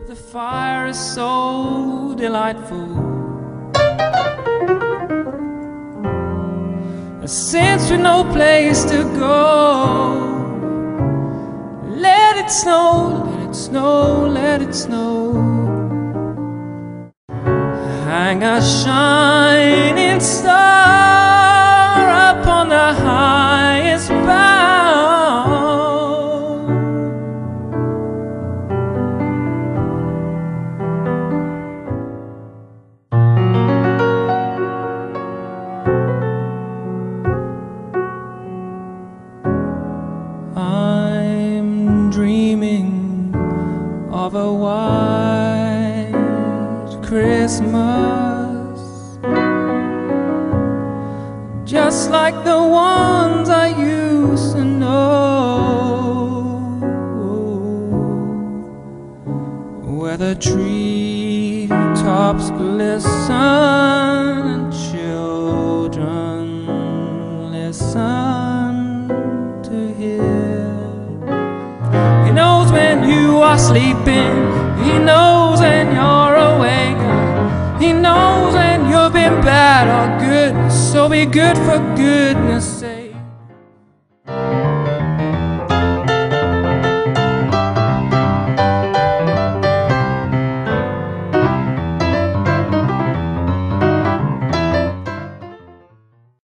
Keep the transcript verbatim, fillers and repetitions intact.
The fire is so delightful. Since we've no place to go, let it snow, let it snow, let it snow. Hang a shining star upon the highest bough. I'm dreaming of a white Christmas, just like the ones I used to know, where the treetops glisten and children listen to hear. He knows when you are sleeping, he knows when you're awake, he knows when you've been bad or good, so be good for goodness